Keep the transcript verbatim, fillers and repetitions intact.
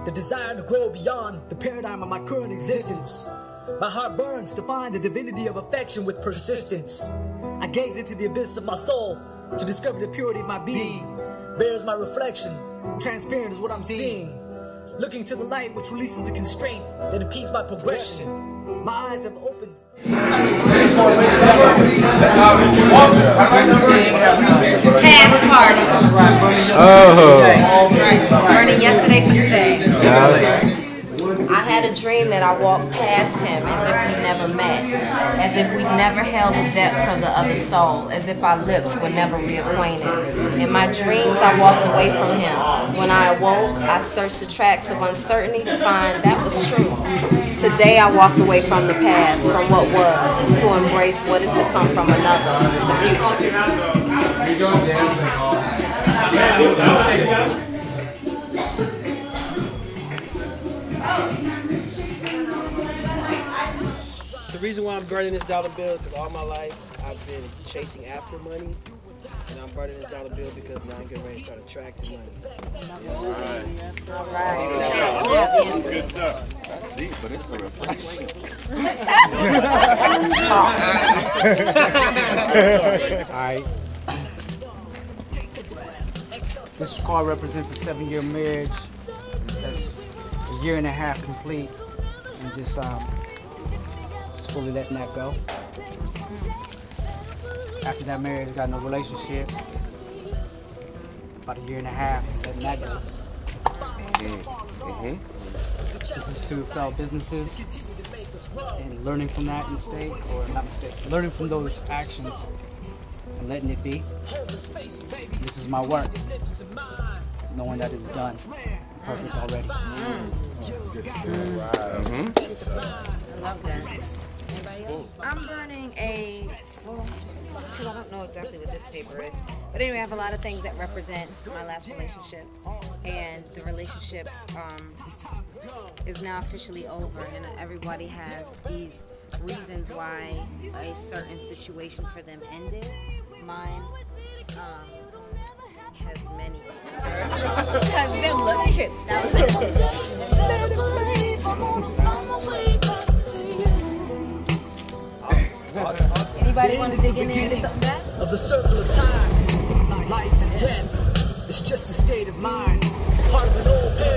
the desire to grow beyond the paradigm of my current existence. My heart burns to find the divinity of affection with persistence. I gaze into the abyss of my soul to discover the purity of my being. Bears my reflection, transparent is what I'm seeing. Looking to the light which releases the constraint that impedes my progression. My eyes have opened. Past party. Oh. Burning yesterday for today. Yeah. I had a dream that I walked past him as if we never met, as if we never held the depths of the other soul, as if our lips were never reacquainted. In my dreams, I walked away from him. When I awoke, I searched the tracks of uncertainty to find that was true. Today, I walked away from the past, from what was, to embrace what is to come from another, the future. The reason why I'm burning this dollar bill is because all my life I've been chasing after money, and I'm burning this dollar bill because now I'm getting ready to start attracting money. All right. All right. Good stuff. That's deep, but it's a reflection. All right. This card represents a seven-year marriage that's a year and a half complete, and just um, just fully letting that go. After that marriage, got no relationship. About a year and a half, letting that go. Mm-hmm. This is to fellow businesses and learning from that mistake, or not mistakes, learning from those actions and letting it be. This is my work, knowing that it's done, perfect already. Mm. Mm-hmm. I love that. I'm burning a, well, because I don't know exactly what this paper is. But anyway, I have a lot of things that represent my last relationship. And the relationship um, is now officially over. And everybody has these reasons why a certain situation for them ended. Mine um, has many. Because them look cute. That was it. Anybody want to dig in there and get something back? Of the circle of time, life and death, it's just a state of mind, part of an old pair.